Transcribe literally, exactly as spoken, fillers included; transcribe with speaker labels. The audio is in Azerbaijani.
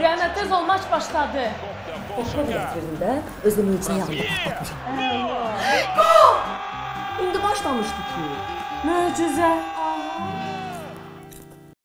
Speaker 1: Riyana tez ol, maç başladı.
Speaker 2: Oşqa da gətirirdim də, özü möcüzə yanında patlatmışam.
Speaker 1: Allah.
Speaker 2: İndi başlamışdı ki.
Speaker 1: Möcüzə.